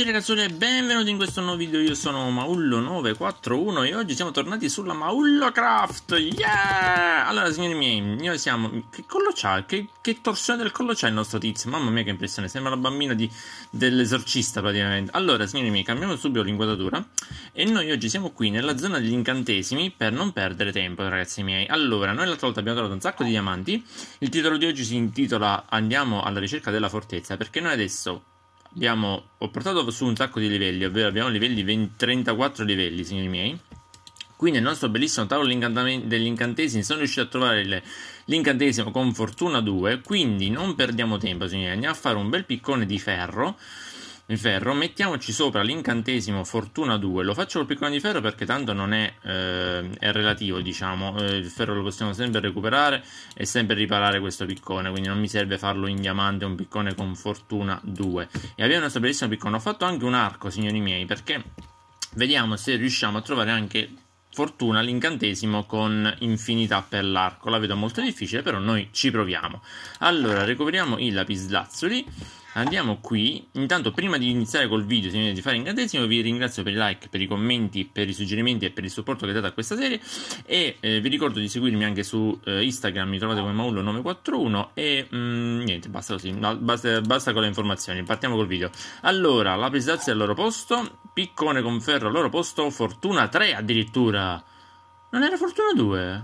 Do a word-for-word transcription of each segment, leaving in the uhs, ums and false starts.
ragazzuoli e benvenuti in questo nuovo video. Io sono Maullo nove quattro uno e oggi siamo tornati sulla Maullo Craft. Yeah! Allora signori miei, noi siamo... Che collo c'ha? Che, che torsione del collo c'ha il nostro tizio? Mamma mia che impressione, sembra la bambina di, dell'esorcista praticamente. Allora signori miei, cambiamo subito l'inquadratura e noi oggi siamo qui nella zona degli incantesimi per non perdere tempo ragazzi miei. Allora, noi l'altra volta abbiamo trovato un sacco di diamanti. Il titolo di oggi si intitola Andiamo alla ricerca della fortezza, perché noi adesso... Abbiamo, ho portato su un sacco di livelli, ovvero abbiamo livelli venti, trentaquattro livelli, signori miei. Qui nel nostro bellissimo tavolo degli incantesimi sono riuscito a trovare l'incantesimo con fortuna due, quindi non perdiamo tempo, signori. Andiamo a fare un bel piccone di ferro. Il ferro, mettiamoci sopra l'incantesimo fortuna due. Lo faccio col piccone di ferro perché tanto non è, eh, è relativo, diciamo. Eh, il ferro lo possiamo sempre recuperare e sempre riparare questo piccone, quindi non mi serve farlo in diamante un piccone con fortuna due. E abbiamo il nostro bellissimo piccone. Ho fatto anche un arco, signori miei, perché vediamo se riusciamo a trovare anche fortuna l'incantesimo con infinità per l'arco. La vedo molto difficile, però noi ci proviamo. Allora, recuperiamo i lapislazzuli. Andiamo qui. Intanto prima di iniziare col video, signori, di fare incantesimo, vi ringrazio per i like, per i commenti, per i suggerimenti e per il supporto che date a questa serie. E eh, vi ricordo di seguirmi anche su eh, Instagram, mi trovate come Maullo nove quattro uno. E mm, niente, basta così, basta, basta con le informazioni, partiamo col video. Allora, lapislazzi al loro posto, piccone con ferro al loro posto, fortuna tre addirittura. Non era fortuna due?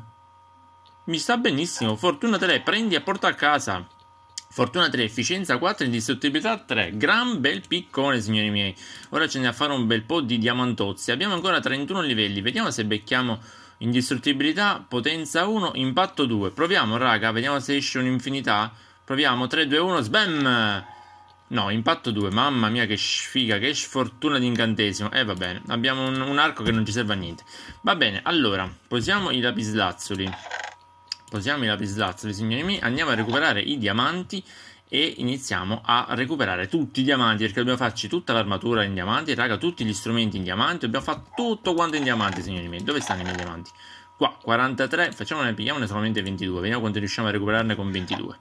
Mi sta benissimo, fortuna tre, prendi e porta a casa. Fortuna tre, efficienza quattro, indistruttibilità tre. Gran bel piccone, signori miei. Ora ce ne a fare un bel po' di diamantozzi. Abbiamo ancora trentuno livelli. Vediamo se becchiamo indistruttibilità, potenza uno, impatto due. Proviamo, raga. Vediamo se esce un'infinità. Proviamo, tre, due, uno, sbam! No, impatto due. Mamma mia, che sfiga, che sfortuna di incantesimo. E eh, va bene. Abbiamo un, un arco che non ci serve a niente. Va bene, allora, posiamo i lapislazzuli. Posiamo i lapislazzuli, signori miei, andiamo a recuperare i diamanti e iniziamo a recuperare tutti i diamanti, perché dobbiamo farci tutta l'armatura in diamanti, raga, tutti gli strumenti in diamanti, dobbiamo fare tutto quanto in diamanti, signori miei. Dove stanno i miei diamanti? Qua, quarantatré, facciamone, pigliamone solamente ventidue, vediamo quanto riusciamo a recuperarne con ventidue.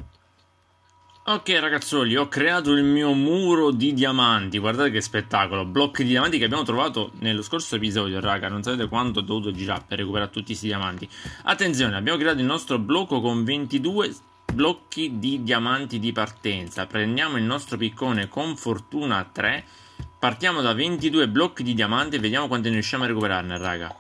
Ok ragazzoli, ho creato il mio muro di diamanti, guardate che spettacolo, blocchi di diamanti che abbiamo trovato nello scorso episodio, raga, non sapete quanto ho dovuto girare per recuperare tutti questi diamanti. Attenzione, abbiamo creato il nostro blocco con ventidue blocchi di diamanti di partenza, prendiamo il nostro piccone con fortuna tre, partiamo da ventidue blocchi di diamanti e vediamo quanto ne riusciamo a recuperarne, raga.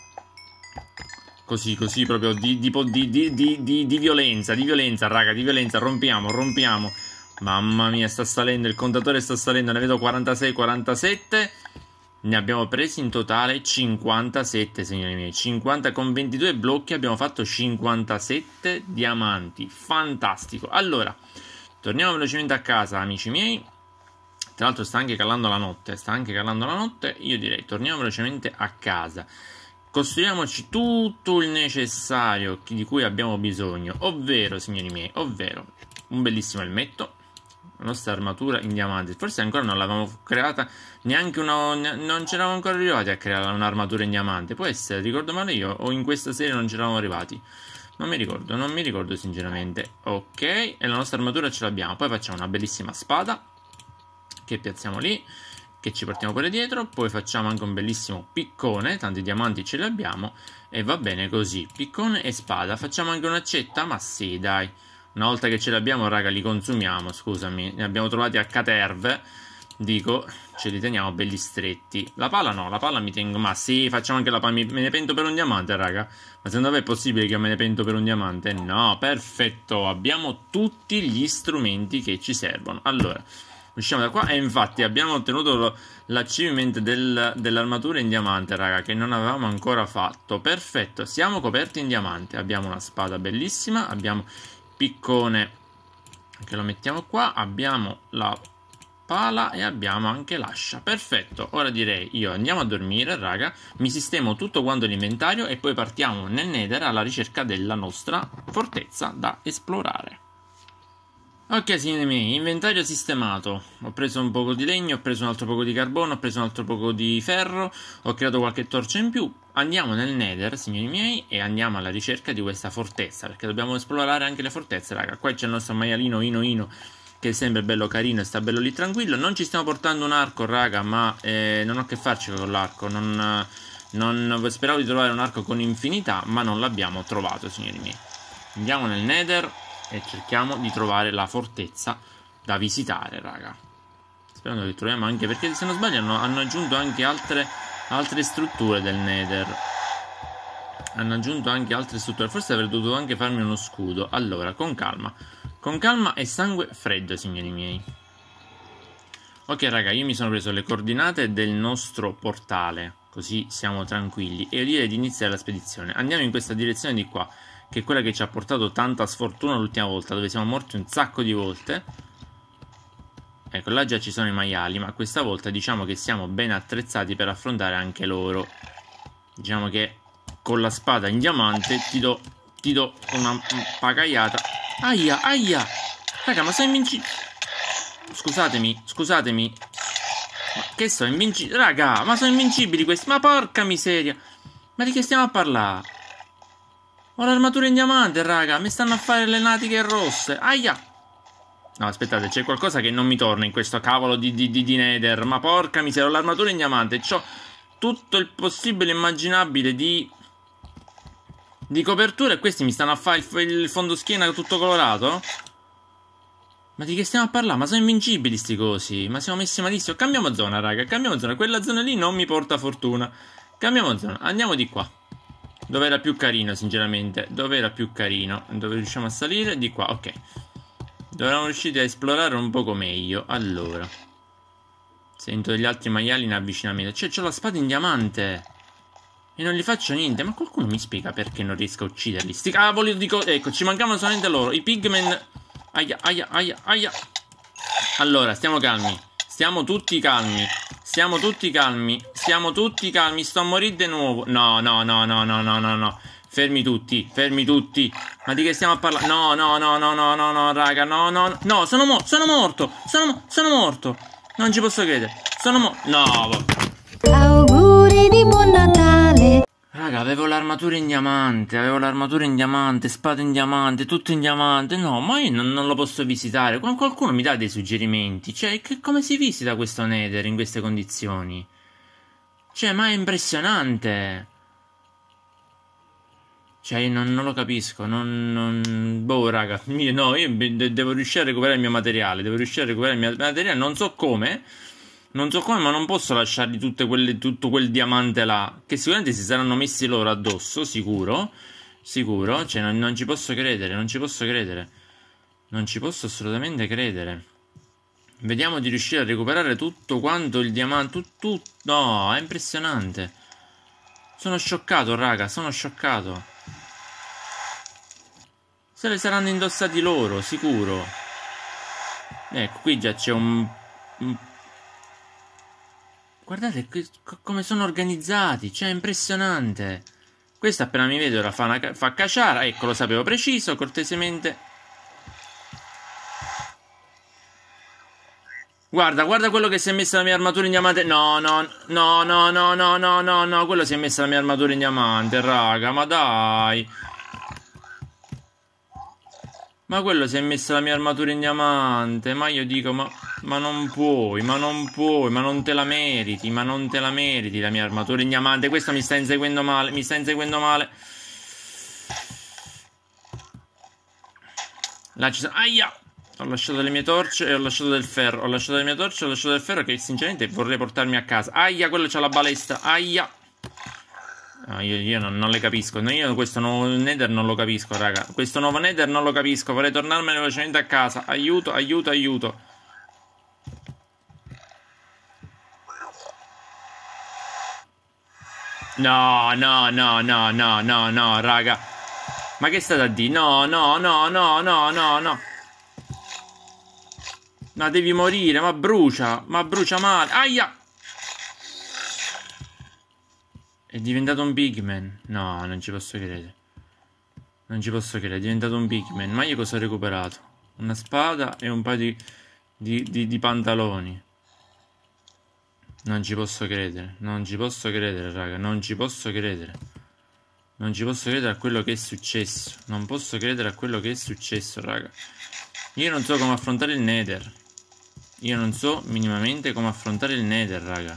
Così, così, proprio di, di, di, di, di, di violenza, di violenza, raga, di violenza, rompiamo, rompiamo. Mamma mia, sta salendo, il contatore sta salendo, ne vedo quarantasei, quarantasette. Ne abbiamo presi in totale cinquantasette, signori miei. cinquanta con ventidue blocchi abbiamo fatto cinquantasette diamanti. Fantastico. Allora, torniamo velocemente a casa, amici miei. Tra l'altro sta anche calando la notte, sta anche calando la notte. Io direi, torniamo velocemente a casa. Costruiamoci tutto il necessario di cui abbiamo bisogno, ovvero, signori miei, ovvero un bellissimo elmetto, la nostra armatura in diamanti. Forse ancora non l'avevamo creata, neanche una, non c'eravamo ancora arrivati a creare un'armatura in diamante. Può essere, ricordo male io, o in questa serie non c'eravamo arrivati. Non mi ricordo, non mi ricordo sinceramente. Ok, e la nostra armatura ce l'abbiamo. Poi facciamo una bellissima spada che piazziamo lì, che ci portiamo pure dietro, poi facciamo anche un bellissimo piccone, tanti diamanti ce li abbiamo e va bene così, piccone e spada. Facciamo anche un'accetta? Ma sì, dai, una volta che ce l'abbiamo, raga, li consumiamo, scusami, ne abbiamo trovati a caterve, dico, ce li teniamo belli stretti. La pala no, la pala mi tengo, ma sì, facciamo anche la pala, me ne pento per un diamante, raga, ma secondo voi è possibile che io me ne pento per un diamante? No, perfetto, abbiamo tutti gli strumenti che ci servono. Allora, usciamo da qua e infatti abbiamo ottenuto l'achievement del, dell'armatura in diamante, raga, che non avevamo ancora fatto. Perfetto, siamo coperti in diamante. Abbiamo una spada bellissima, abbiamo piccone che lo mettiamo qua, abbiamo la pala e abbiamo anche l'ascia. Perfetto, ora direi io andiamo a dormire, raga, mi sistemo tutto quanto l'inventario e poi partiamo nel Nether alla ricerca della nostra fortezza da esplorare. Ok signori miei, inventario sistemato, ho preso un poco di legno, ho preso un altro poco di carbone, ho preso un altro poco di ferro, ho creato qualche torcia in più. Andiamo nel Nether, signori miei, e andiamo alla ricerca di questa fortezza, perché dobbiamo esplorare anche le fortezze, raga. Qua c'è il nostro maialino Ino Ino che è sempre bello carino e sta bello lì tranquillo. Non ci stiamo portando un arco, raga, ma eh, non ho che farci con l'arco. Non, non speravo di trovare un arco con infinità, ma non l'abbiamo trovato, signori miei. Andiamo nel Nether e cerchiamo di trovare la fortezza da visitare, raga. Sperando che troviamo, anche perché se non sbaglio hanno, hanno aggiunto anche altre, altre strutture del Nether. Hanno aggiunto anche altre strutture. Forse avrei dovuto anche farmi uno scudo. Allora, con calma. Con calma e sangue freddo, signori miei. Ok, raga, io mi sono preso le coordinate del nostro portale. Così siamo tranquilli. E io direi di iniziare la spedizione. Andiamo in questa direzione di qua, che è quella che ci ha portato tanta sfortuna l'ultima volta, dove siamo morti un sacco di volte. Ecco, là già ci sono i maiali, ma questa volta diciamo che siamo ben attrezzati per affrontare anche loro. Diciamo che con la spada in diamante ti do, ti do una pagaiata. Aia, aia. Raga, ma sono invincibili. Scusatemi, scusatemi. Ma che so, invincibili? Raga, ma sono invincibili questi. Ma porca miseria. Ma di che stiamo a parlare? Ho l'armatura in diamante, raga. Mi stanno a fare le natiche rosse. Aia. No, aspettate, c'è qualcosa che non mi torna in questo cavolo di, di, di, di Nether. Ma porca miseria, ho l'armatura in diamante. C'ho tutto il possibile e immaginabile di... di copertura e questi mi stanno a fare il, il fondoschiena tutto colorato? Ma di che stiamo a parlare? Ma sono invincibili sti cosi. Ma siamo messi malissimo. Cambiamo zona, raga. Cambiamo zona. Quella zona lì non mi porta fortuna. Cambiamo zona. Andiamo di qua. Dove era più carino, sinceramente. Dove era più carino. Dove riusciamo a salire? Di qua, ok. Dovremmo riuscire a esplorare un poco meglio. Allora. Sento degli altri maiali in avvicinamento. Cioè, c'ho la spada in diamante. E non gli faccio niente. Ma qualcuno mi spiega perché non riesco a ucciderli? Sti cavoli di cose. Ecco, ci mancavano solamente loro. I pigmen. Aia, aia, aia, aia. Allora, stiamo calmi. Stiamo tutti calmi. Stiamo tutti calmi. Stiamo tutti calmi. Sto a morire di nuovo. No, no, no, no, no, no, no, no. Fermi tutti, fermi tutti. Ma di che stiamo a parlare? No, no, no, no, no, no, no, raga. No, no, no. Sono, mo sono morto. Sono, mo sono morto. Non ci posso credere. Sono morto. No, auguri di buon Natale. Raga, avevo l'armatura in diamante, avevo l'armatura in diamante, spada in diamante, tutto in diamante. No, ma io non, non lo posso visitare. Qualcuno mi dà dei suggerimenti. Cioè, che, come si visita questo Nether in queste condizioni? Cioè, ma è impressionante. Cioè, io non, non lo capisco. Non, non... Boh, raga. Io, no, io devo riuscire a recuperare il mio materiale. Devo riuscire a recuperare il mio materiale. Non so come. Non so come, ma non posso lasciargli tutte quelle, tutto quel diamante là. Che sicuramente si saranno messi loro addosso, sicuro. Sicuro. Cioè, non, non ci posso credere, non ci posso credere. Non ci posso assolutamente credere. Vediamo di riuscire a recuperare tutto quanto il diamante. Tutto, tutto. No, è impressionante. Sono scioccato, raga, sono scioccato. Se le saranno indossati loro, sicuro. Ecco, qui già c'è un... un Guardate come sono organizzati, cioè è impressionante. Questo appena mi vede ora fa, una, fa cacciara, ecco lo sapevo preciso, cortesemente. Guarda, guarda quello che si è messa la mia armatura in diamante. No, no, no, no, no, no, no, no, no, quello si è messa la mia armatura in diamante, raga, ma dai. Ma quello si è messa la mia armatura in diamante. Ma io dico, ma, ma non puoi, ma non puoi, ma non te la meriti, ma non te la meriti la mia armatura in diamante. Questo mi sta inseguendo male, mi sta inseguendo male. Là ci sono... Aia! Ho lasciato le mie torce e ho lasciato del ferro. Ho lasciato le mie torce e ho lasciato del ferro che sinceramente vorrei portarmi a casa. Aia, quello c'ha la balestra. Aia! No, io, io non, non le capisco. No, io questo nuovo Nether non lo capisco, raga. Questo nuovo Nether non lo capisco. Vorrei tornarmene velocemente a casa. Aiuto, aiuto, aiuto. No, no, no, no, no, no, no, raga. Ma che state a dire? No, no, no, no, no, no, no. No, devi morire, ma brucia. Ma brucia male. Aia! È diventato un pigman. No, non ci posso credere. Non ci posso credere, è diventato un pigman. Ma io cosa ho recuperato? Una spada e un paio di, di, di, di pantaloni. Non ci posso credere. Non ci posso credere, raga. Non ci posso credere. Non ci posso credere a quello che è successo. Non posso credere a quello che è successo, raga. Io non so come affrontare il Nether. Io non so minimamente come affrontare il Nether, raga.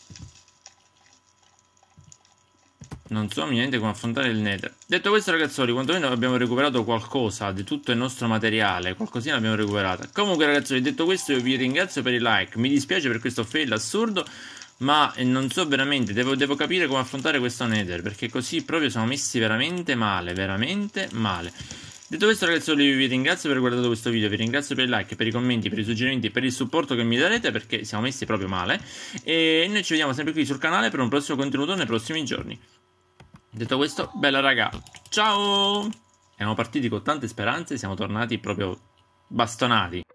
Non so minimamente come affrontare il Nether. Detto questo, ragazzoli, quantomeno abbiamo recuperato qualcosa di tutto il nostro materiale. Qualcosina l'abbiamo recuperata. Comunque, ragazzoli, detto questo, io vi ringrazio per i like. Mi dispiace per questo fail assurdo, ma non so veramente, devo, devo capire come affrontare questo Nether, perché così proprio siamo messi veramente male, veramente male. Detto questo, ragazzoli, vi ringrazio per aver guardato questo video, vi ringrazio per i like, per i commenti, per i suggerimenti, per il supporto che mi darete, perché siamo messi proprio male. E noi ci vediamo sempre qui sul canale per un prossimo contenuto nei prossimi giorni. Detto questo, bella raga, ciao! Siamo partiti con tante speranze, siamo tornati proprio bastonati.